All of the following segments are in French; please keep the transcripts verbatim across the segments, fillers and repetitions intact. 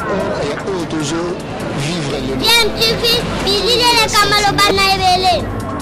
et toujours vivre le Bien, tu fais, Billy le Kamalo Banaïbele.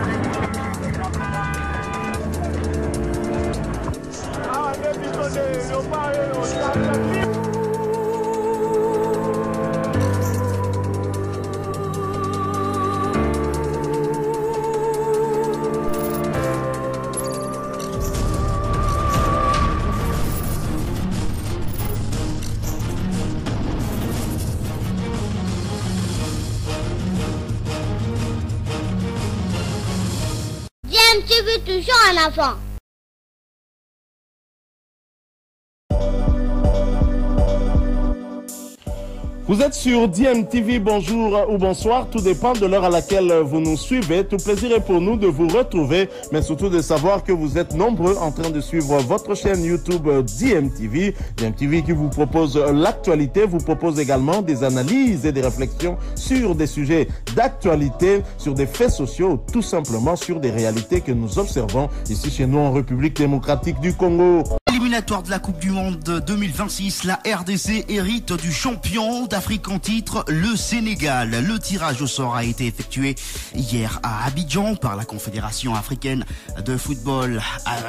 Bien, tu veux toujours un enfant. Vous êtes sur D M T V, bonjour ou bonsoir, tout dépend de l'heure à laquelle vous nous suivez. Tout plaisir est pour nous de vous retrouver, mais surtout de savoir que vous êtes nombreux en train de suivre votre chaîne YouTube D M T V. D M T V qui vous propose l'actualité, vous propose également des analyses et des réflexions sur des sujets d'actualité, sur des faits sociaux, tout simplement sur des réalités que nous observons ici chez nous en République démocratique du Congo. Éliminatoire de la Coupe du Monde deux mille vingt-six, la R D C hérite du champion d'Afrique en titre, le Sénégal. Le tirage au sort a été effectué hier à Abidjan par la Confédération africaine de football.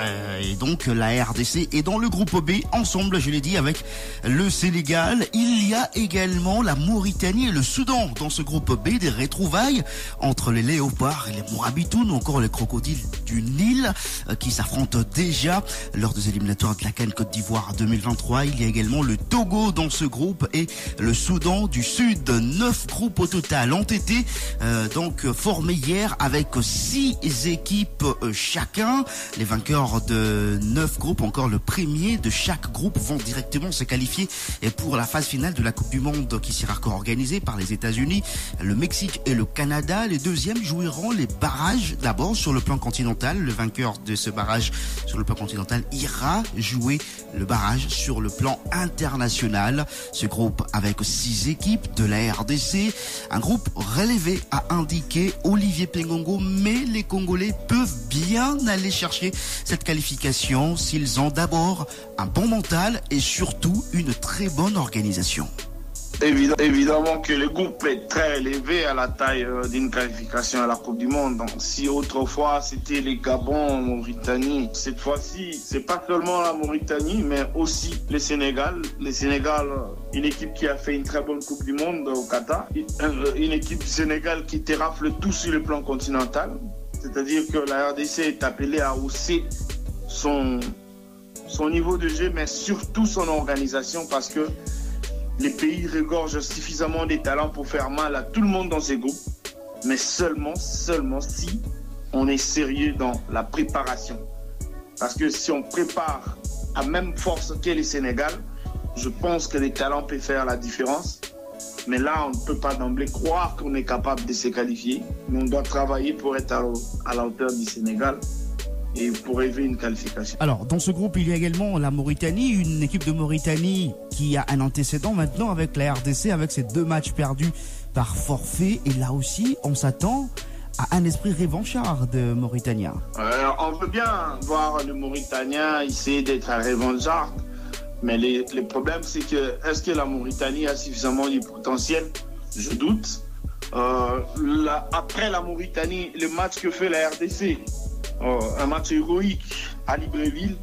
Et donc la R D C est dans le groupe B, ensemble, je l'ai dit, avec le Sénégal. Il y a également la Mauritanie et le Soudan dans ce groupe B, des retrouvailles entre les léopards et les mourabitounes ou encore les crocodiles du Nil qui s'affrontent déjà lors des éliminatoires de la CAN Côte d'Ivoire deux mille vingt-trois. Il y a également le Togo dans ce groupe et le Soudan du Sud. Neuf groupes au total ont été euh, donc formés hier avec six équipes euh, chacun. Les vainqueurs de neuf groupes, encore le premier de chaque groupe, vont directement se qualifier et pour la phase finale de la Coupe du Monde qui sera organisée par les États-Unis, le Mexique et le Canada. Les deuxièmes joueront les barrages d'abord sur le plan continental. Le vainqueur de ce barrage sur le plan continental ira jouer le barrage sur le plan international. Ce groupe avec six équipes de la R D C, un groupe relevé a indiqué Olivier Pengongo, mais les Congolais peuvent bien aller chercher cette qualification s'ils ont d'abord un bon mental et surtout une très bonne organisation. Évidemment, évidemment que le groupe est très élevé à la taille euh, d'une qualification à la Coupe du Monde. Donc, si autrefois c'était les Gabon, Mauritanie, cette fois-ci c'est pas seulement la Mauritanie mais aussi le Sénégal. Le Sénégal, une équipe qui a fait une très bonne Coupe du Monde au Qatar, une équipe du Sénégal qui terrafle tout sur le plan continental. C'est-à-dire que la R D C est appelée à hausser son, son niveau de jeu mais surtout son organisation parce que les pays regorgent suffisamment de talents pour faire mal à tout le monde dans ces groupes, mais seulement, seulement si on est sérieux dans la préparation. Parce que si on prépare à même force qu'est le Sénégal, je pense que les talents peuvent faire la différence. Mais là, on ne peut pas d'emblée croire qu'on est capable de se qualifier. Mais on doit travailler pour être à la hauteur du Sénégal et pour rêver une qualification. Alors, dans ce groupe, il y a également la Mauritanie, une équipe de Mauritanie qui a un antécédent maintenant avec la R D C, avec ses deux matchs perdus par forfait. Et là aussi, on s'attend à un esprit revanchard de Mauritaniens. Euh, on veut bien voir le Mauritanien essayer d'être un revanchard, mais les, le problème, c'est que est-ce que la Mauritanie a suffisamment de potentiel? Je doute. Euh, la, après la Mauritanie, le match que fait la R D C, Euh, un match héroïque à Libreville,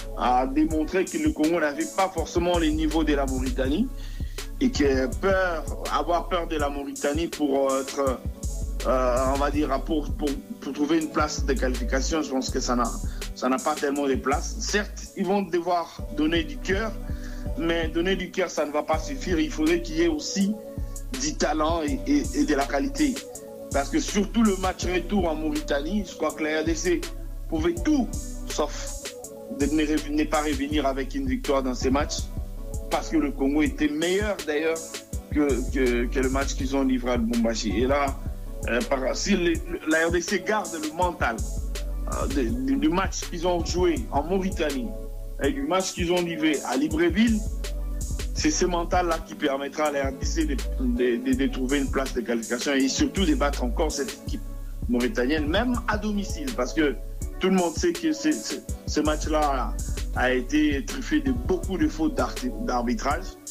a démontré que le Congo n'avait pas forcément les niveaux de la Mauritanie et que peur, avoir peur de la Mauritanie pour être, euh, on va dire, pour, pour, pour trouver une place de qualification, je pense que ça n'a, ça n'a pas tellement de place. Certes, ils vont devoir donner du cœur, mais donner du cœur, ça ne va pas suffire. Il faudrait qu'il y ait aussi du talent et, et, et de la qualité. Parce que surtout le match retour en Mauritanie, je crois que la R D C pouvait tout, sauf de ne pas revenir avec une victoire dans ces matchs. Parce que le Congo était meilleur d'ailleurs que, que, que le match qu'ils ont livré à Lubumbashi. Et là, euh, par, si les, la R D C garde le mental euh, de, de, du match qu'ils ont joué en Mauritanie et du match qu'ils ont livré à Libreville, c'est ce mental-là qui permettra à la R D C de, de, de, de trouver une place de qualification et surtout de battre encore cette équipe mauritanienne, même à domicile, parce que tout le monde sait que ce, ce, ce match-là a, a été truffé de beaucoup de fautes d'arbitrage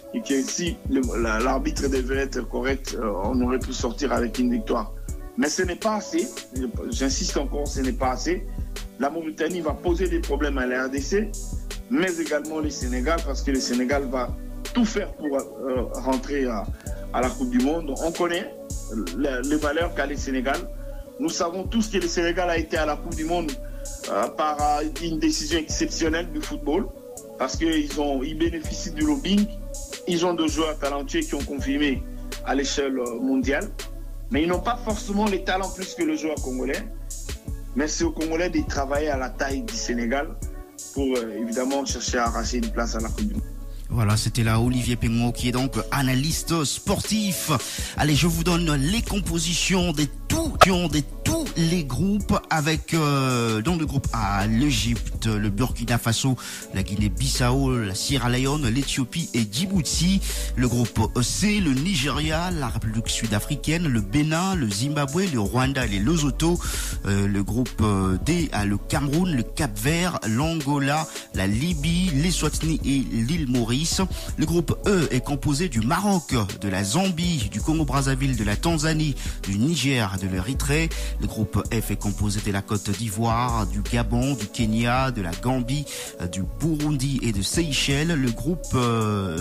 et que si le, la, l'arbitre devait être correct, euh, on aurait pu sortir avec une victoire. Mais ce n'est pas assez, j'insiste encore, ce n'est pas assez. La Mauritanie va poser des problèmes à la R D C, mais également le Sénégal, parce que le Sénégal va tout faire pour euh, rentrer à, à la Coupe du Monde. On connaît les, les valeurs qu'a le Sénégal. Nous savons tous que le Sénégal a été à la Coupe du Monde euh, par euh, une décision exceptionnelle du football, parce qu'ils ont, ils bénéficient du lobbying. Ils ont des joueurs talentueux qui ont confirmé à l'échelle mondiale, mais ils n'ont pas forcément les talents plus que les joueurs congolais. Mais c'est aux Congolais de travailler à la taille du Sénégal pour euh, évidemment chercher à arracher une place à la Coupe du Monde. Voilà, c'était là Olivier Pengo qui est donc analyste sportif. Allez, je vous donne les compositions des tout, des tous les groupes avec euh, dans le groupe A, l'Égypte, le Burkina Faso, la Guinée-Bissau, la Sierra Leone, l'Éthiopie et Djibouti. Le groupe C, le Nigeria, la République sud-africaine, le Bénin, le Zimbabwe, le Rwanda et les Lesotho. Euh, le groupe D a le Cameroun, le Cap-Vert, l'Angola, la Libye, l'Eswatini et l'île Maurice. Le groupe E est composé du Maroc, de la Zambie, du Congo-Brazzaville, de la Tanzanie, du Niger, de l'Érythrée. Le groupe F est composé de la Côte d'Ivoire, du Gabon, du Kenya, de la Gambie, du Burundi et de Seychelles. Le groupe euh,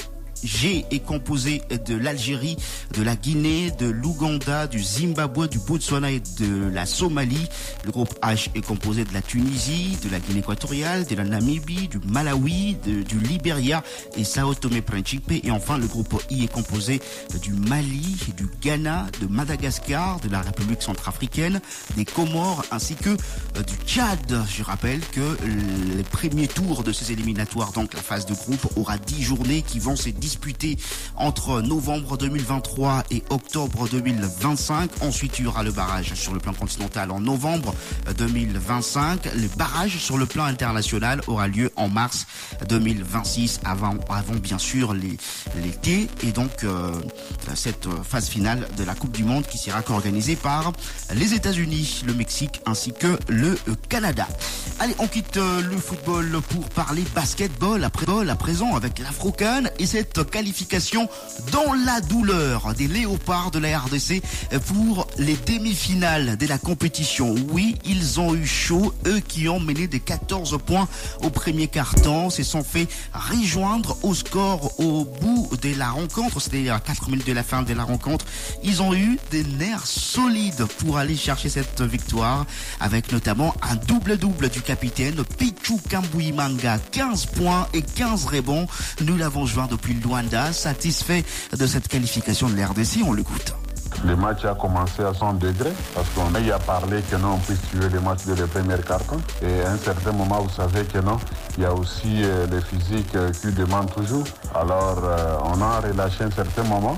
G est composé de l'Algérie, de la Guinée, de l'Ouganda, du Zimbabwe, du Botswana et de la Somalie. Le groupe H est composé de la Tunisie, de la Guinée équatoriale, de la Namibie, du Malawi, de, du Libéria et Sao Tomé-Principe. Et enfin, le groupe I est composé du Mali, du Ghana, de Madagascar, de la République centrafricaine, des Comores ainsi que du Tchad. Je rappelle que les premiers tours de ces éliminatoires, donc la phase de groupe, aura dix journées qui vont se disputer entre novembre deux mille vingt-trois et octobre deux mille vingt-cinq. Ensuite, il y aura le barrage sur le plan continental en novembre deux mille vingt-cinq. Le barrage sur le plan international aura lieu en mars deux mille vingt-six, avant, avant bien sûr les, l'été. Et donc, euh, cette phase finale de la Coupe du Monde qui sera organisée par les États-Unis, le Mexique ainsi que le Canada. Allez, on quitte le football pour parler basketball après à présent avec l'Afro-Can et cette qualification dans la douleur des Léopards de la R D C pour les demi-finales de la compétition. Oui, ils ont eu chaud, eux qui ont mené des quatorze points au premier quart-temps, se sont fait rejoindre au score au bout de la rencontre, c'était à quatre minutes de la fin de la rencontre. Ils ont eu des nerfs solides pour aller chercher cette victoire avec notamment un double-double du capitaine Pichu Kambuimanga, quinze points et quinze rebonds. Nous l'avons joint depuis Luanda, satisfait de cette qualification de l'R D C, on l'écoute. Le match a commencé à cent degrés parce qu'on a y a parlé que non, on puisse tuer les matchs de la première carton. Et à un certain moment, vous savez que non, il y a aussi euh, les physiques euh, qui demandent toujours. Alors, euh, on a relâché un certain moment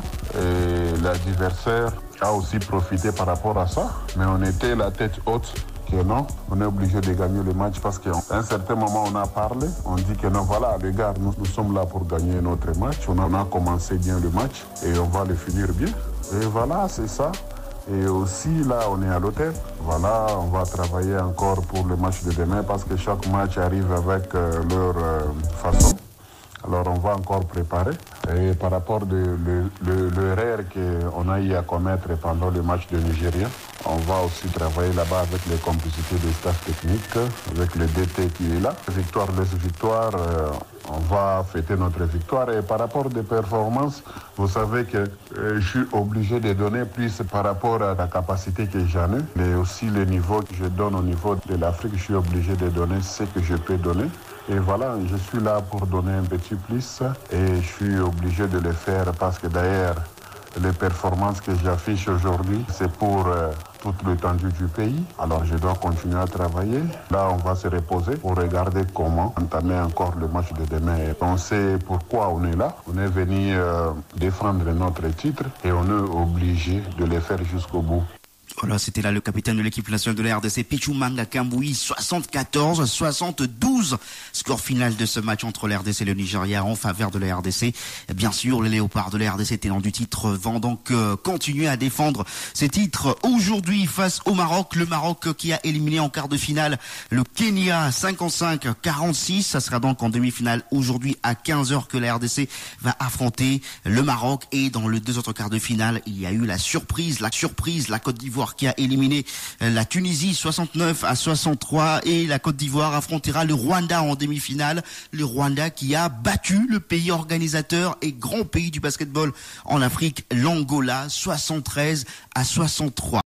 et l'adversaire a aussi profité par rapport à ça. Mais on était la tête haute. Que non, on est obligé de gagner le match parce qu'à un certain moment on a parlé, on dit que non, voilà les gars, nous, nous sommes là pour gagner notre match, on a, on a commencé bien le match et on va le finir bien. Et voilà, c'est ça. Et aussi là on est à l'hôtel, voilà, on va travailler encore pour le match de demain parce que chaque match arrive avec euh, leur euh, façon. Alors on va encore préparer. Et par rapport de le, le, l'erreur qu'on a eu à commettre pendant le match de Nigeria, on va aussi travailler là-bas avec les complicités des staff techniques, avec le D T qui est là. Victoire, les victoires, euh, on va fêter notre victoire. Et par rapport des performances, vous savez que euh, je suis obligé de donner plus par rapport à la capacité que j'en ai, mais aussi le niveau que je donne au niveau de l'Afrique, je suis obligé de donner ce que je peux donner. Et voilà, je suis là pour donner un petit plus et je suis obligé de le faire parce que d'ailleurs, les performances que j'affiche aujourd'hui, c'est pour euh, toute l'étendue du pays. Alors je dois continuer à travailler. Là, on va se reposer pour regarder comment entamer encore le match de demain. Et on sait pourquoi on est là. On est venu euh, défendre notre titre et on est obligé de le faire jusqu'au bout. Voilà, c'était là le capitaine de l'équipe nationale de la R D C, Pichumanga Kambui, soixante-quatorze à soixante-douze. Score final de ce match entre la R D C et le Nigeria en faveur de la R D C. Bien sûr, les léopards de la R D C tenant du titre vont donc euh, continuer à défendre ces titres aujourd'hui face au Maroc. Le Maroc qui a éliminé en quart de finale le Kenya cinquante-cinq à quarante-six. Ça sera donc en demi-finale aujourd'hui à quinze heures que la R D C va affronter le Maroc. Et dans les deux autres quarts de finale, il y a eu la surprise, la surprise, la Côte d'Ivoire qui a éliminé la Tunisie soixante-neuf à soixante-trois et la Côte d'Ivoire affrontera le Rwanda en demi-finale. Le Rwanda qui a battu le pays organisateur et grand pays du basketball en Afrique, l'Angola, soixante-treize à soixante-trois.